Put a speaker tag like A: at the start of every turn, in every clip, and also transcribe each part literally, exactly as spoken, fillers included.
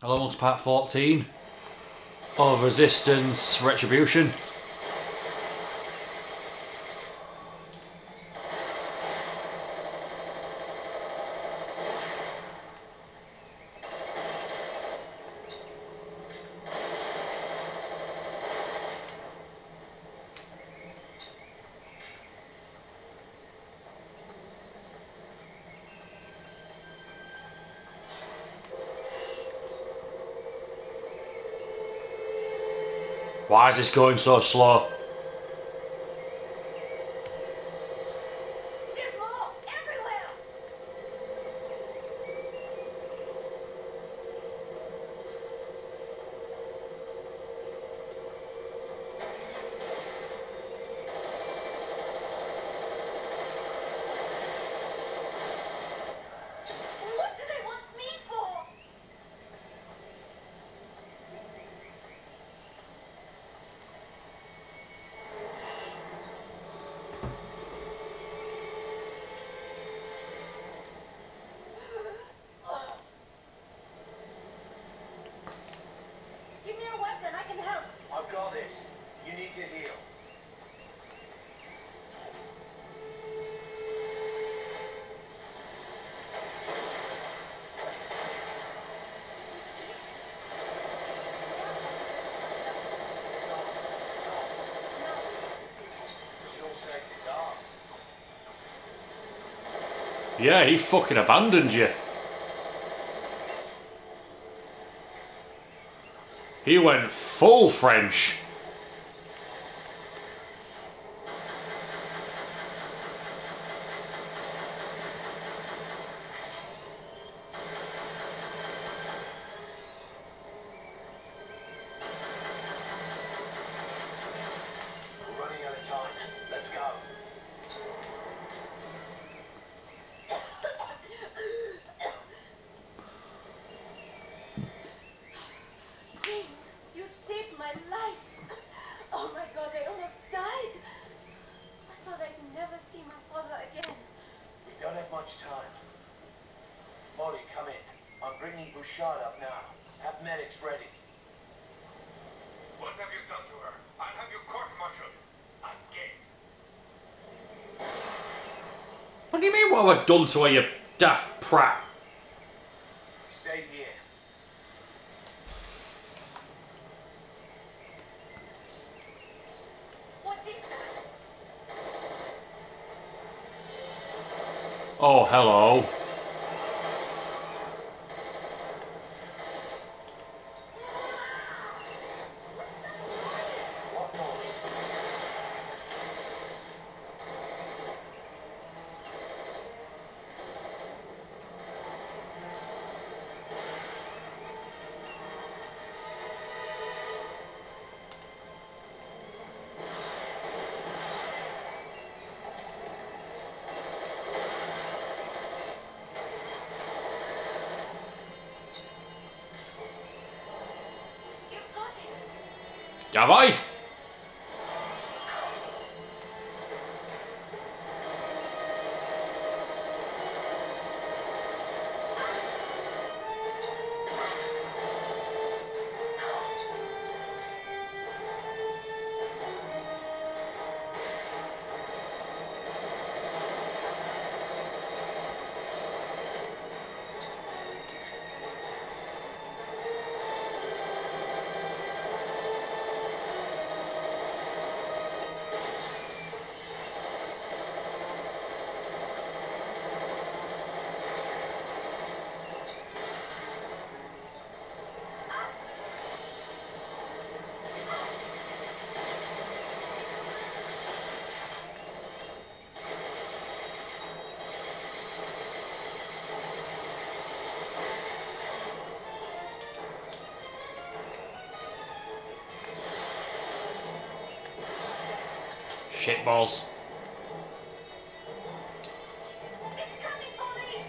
A: Hello, to part fourteen of Resistance Retribution. Why is this going so slow?
B: There's more everywhere. What do they want me for? Give me a weapon, I can help.
C: I've got this. You need to heal. She'll save his ass.
A: Yeah, he fucking abandoned you. He went full French.
C: We're running out of time. Let's go.
B: James, you saved my life. Oh my God, I almost died. I thought I'd never see my father again.
C: We don't have much time. Molly, come in. I'm bringing Bouchard up now. Have medics ready.
D: What have you done to her? I'll have you court-martialed. Again.
A: What do you mean, what have I done to her, you daft prat?
C: Stay here.
B: What is that?
A: Oh, hello.
C: What noise?
B: You've got it.
A: Have I? Shitballs.
B: It's coming for me.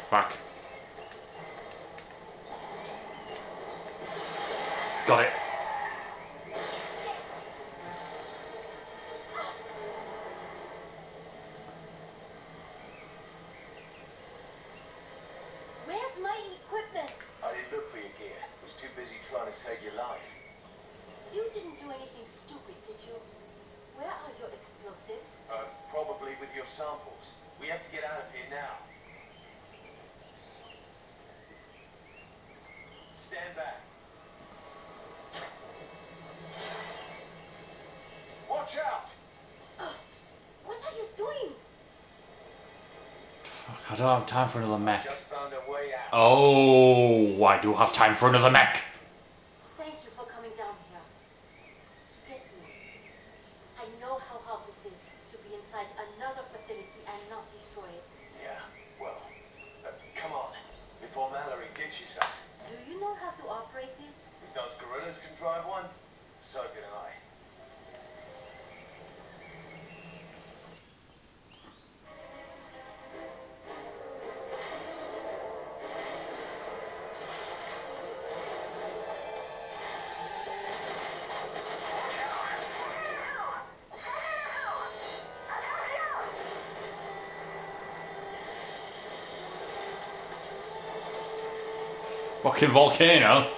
A: Fuck. Got it.
B: Where's my equipment?
C: I didn't look for your gear. Was too busy trying to save your life.
B: You didn't do anything stupid, did you? Where are your explosives?
C: Uh, probably with your samples. We have to get out of here now. Stand back. Watch out!
B: Uh, what are you doing?
A: Fuck, I don't have time for another mech.
C: Just found a way out.
A: Oh, I do have time for another mech.
B: Thank you for coming down here. To get me. I know how hard this is to be inside another facility and not destroy it.
C: Yeah, well, uh, come on. Before Mallory ditches us.
B: Do you know how to operate this?
C: If those gorillas can drive one, so can I.
A: Fucking volcano.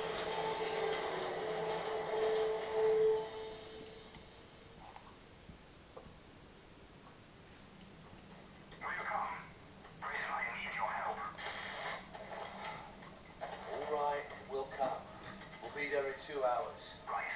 C: Alright, we'll come. We'll be there in two hours.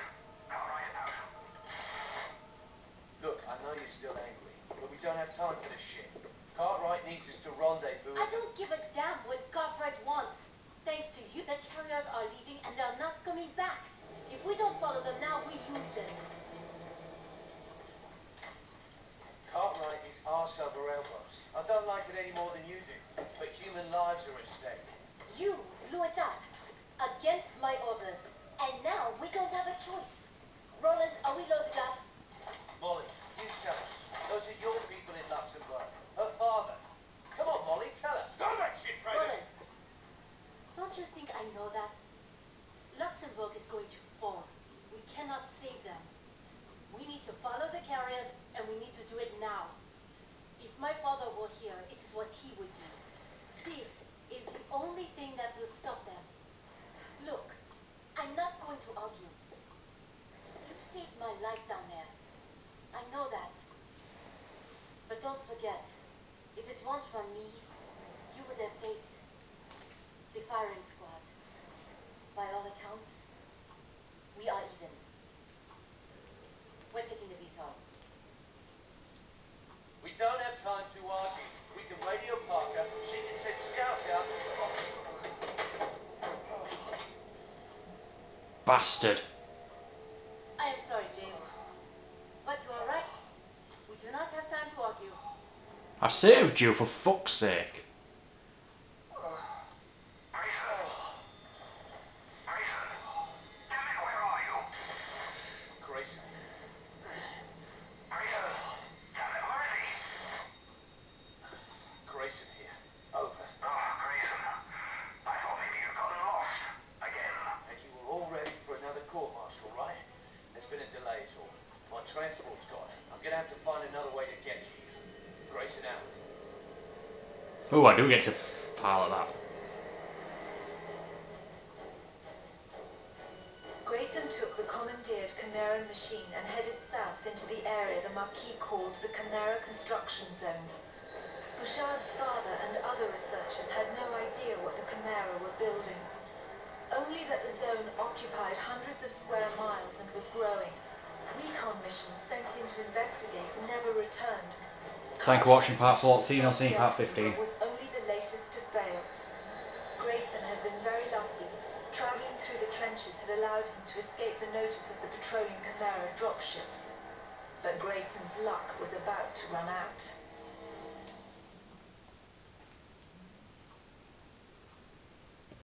C: Look, I know you're still angry, but we don't have time for this shit. Cartwright needs us to rendezvous.
B: I don't give a damn what Godfrey wants. Thanks to you, the carriers are leaving and they're not coming back. If we don't follow them now, we lose them.
C: Cartwright is arse over elbows. I don't like it any more than you do, but human lives are at stake.
B: You blew it up against my orders, and now we don't have a choice. Roland, are we loaded up?
C: Molly, you tell us. Those are your people in Luxembourg. Her father. Come on, Molly, tell us. Stop that shit,
B: Roland, don't you think I know that? Luxembourg is going to fall. We cannot save them. We need to follow the carriers, and we need to do it now. If my father were here, it is what he would do. This is the only thing that will stop them. Look, I'm not going to argue. You saved my life down there. I know that. But don't forget, if it weren't for me, you would have faced the firing squad. By all accounts, we are even. We're taking the V TOL.
C: We don't have time to argue. We can radio Parker. She can send scouts out to the box.
A: Bastard.
B: I am sorry, James. But you are right. We do not have time to argue.
A: I saved you, for fuck's sake.
C: Transport's gone. I'm gonna have to find another way to get you. Grayson out.
A: Oh, I do get to pilot that.
E: Grayson took the commandeered Chimera machine and headed south into the area the Marquis called the Chimera Construction Zone. Bouchard's father and other researchers had no idea what the Chimera were building. Only that the zone occupied hundreds of square miles and was growing. Recon missions sent in to investigate never returned.
A: Thank you for watching part fourteen. I'll see you in part fifteen.
E: Was only the latest to fail. Grayson had been very lucky. Traveling through the trenches had allowed him to escape the notice of the patrolling Chimera dropships. But Grayson's luck was about to run out.